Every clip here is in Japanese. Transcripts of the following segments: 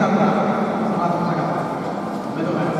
かった、その後もなかった。おめでとうございます。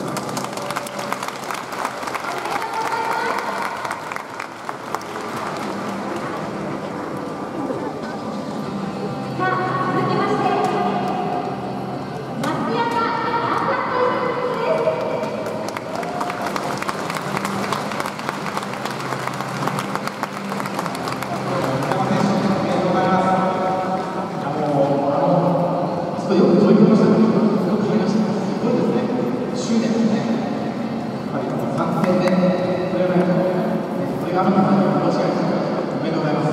よく取り組みましたね。よく入りました。すごいですね。執念ですね。やっぱり3戦目、これがあるので、これがあるのは間違いないです。おめでとうございます。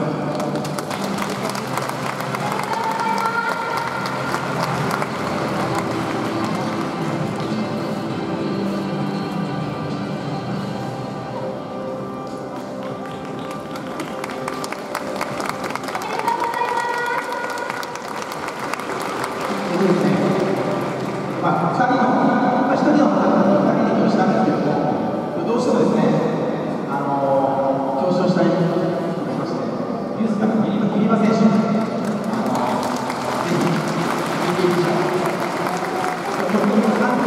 まあ、2人の、1人の方と2人で移動したんですけども、どうしてもですね、表彰したいと思いまして、ニュースからミリバ選手、ぜひ、見ていきましょう。今日、ミリバさん、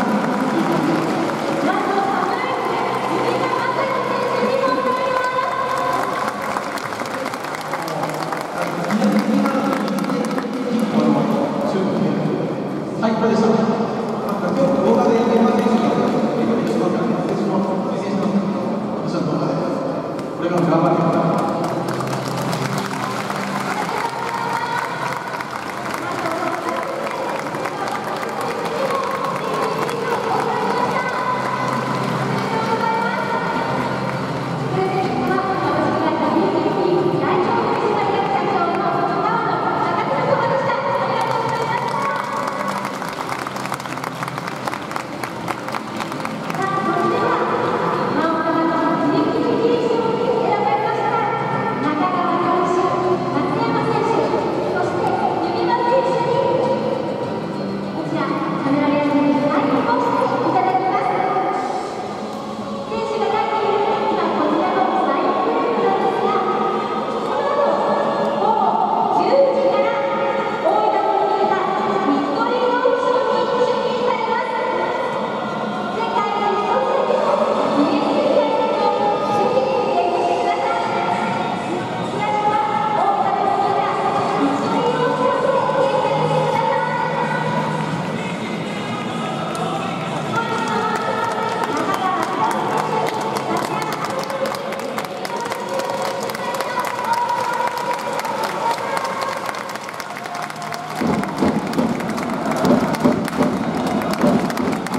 最高でした。動画で現場選手が出てきてますからね、選手の動画で、これからも頑張って